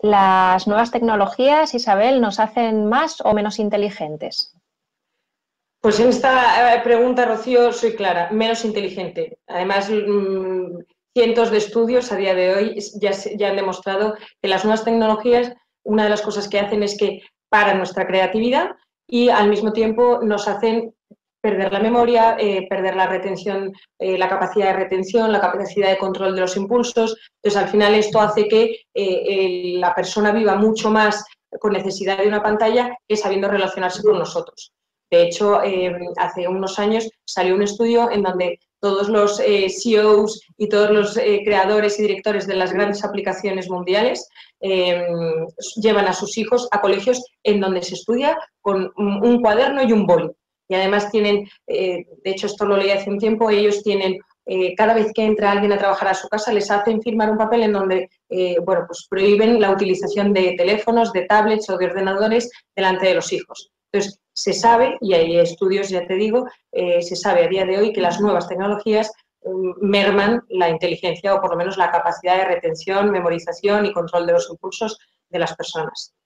¿Las nuevas tecnologías, Isabel, nos hacen más o menos inteligentes? Pues en esta pregunta, Rocío, soy clara, menos inteligente. Además, cientos de estudios a día de hoy ya han demostrado que las nuevas tecnologías, una de las cosas que hacen es que paran nuestra creatividad y al mismo tiempo nos hacen perder la memoria, perder la retención, la capacidad de retención, la capacidad de control de los impulsos. Entonces, al final esto hace que la persona viva mucho más con necesidad de una pantalla que sabiendo relacionarse con nosotros. De hecho, hace unos años salió un estudio en donde todos los CEOs y todos los creadores y directores de las grandes aplicaciones mundiales llevan a sus hijos a colegios en donde se estudia con un cuaderno y un boli. Y además tienen, de hecho esto lo leí hace un tiempo, ellos tienen, cada vez que entra alguien a trabajar a su casa, les hacen firmar un papel en donde bueno, pues prohíben la utilización de teléfonos, de tablets o de ordenadores delante de los hijos. Entonces, se sabe, y hay estudios, ya te digo, se sabe a día de hoy que las nuevas tecnologías merman la inteligencia o por lo menos la capacidad de retención, memorización y control de los impulsos de las personas.